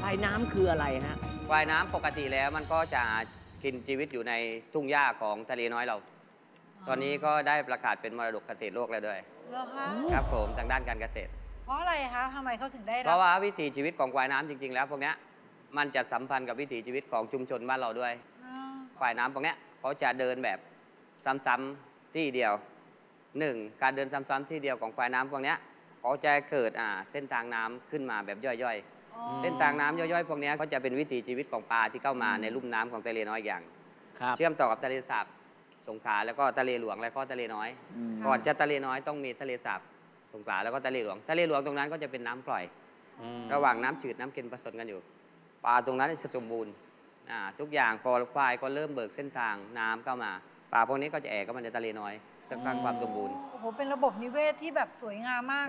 ควายน้ำคืออะไรฮะควายน้ำปกติแล้วมันก็จะกินชีวิตอยู่ในทุ่งหญ้าของทะเลน้อยเรา ตอนนี้ก็ได้ประกาศเป็นมรดกเกษตรโลกแล้วด้วยเหรอคะครับผมทางด้านการเกษตรเพราะอะไรคะทำไมเขาถึงได้เพรับราะว่าวิถีชีวิตของควายน้ำจริงๆแล้วพวกเนี้ยมันจะสัมพันธ์กับวิถีชีวิตของชุมชนบ้านเราด้วยอ๋อควายน้ำพวกเนี้ยเขาจะเดินแบบซ้ำๆที่เดียวหนึ่งการเดินซ้ำๆที่เดียวของควายน้ำพวกเนี้ยเขาจะเกิดเส้นทางน้ำขึ้นมาแบบย่อยๆเส้นทางน้ำย่อยๆพวกเนี้ยก็จะเป็นวิถีชีวิตของปลาที่เข้ามาในลุ่มน้ำของทะเลน้อยอย่างเชื่อมต่อกับทะเลสาบสงขลาแล้วก็ทะเลหลวงและก็ทะเลน้อยก่อนจะทะเลน้อยต้องมีทะเลสาบสงขลาแล้วก็ทะเลหลวงตรงนั้นก็จะเป็นน้ำกร่อยระหว่างน้ำจืดน้ำเค็มผสมกันอยู่ปลาตรงนั้นจะสมบูรณ์ทุกอย่างพอควายก็เริ่มเบิกเส้นทางน้ำเข้ามาปลาพวกนี้ก็จะแอบเข้ามาในทะเลน้อยสร้างความสมบูรณ์โอ้โหเป็นระบบนิเวศที่แบบสวยงามมาก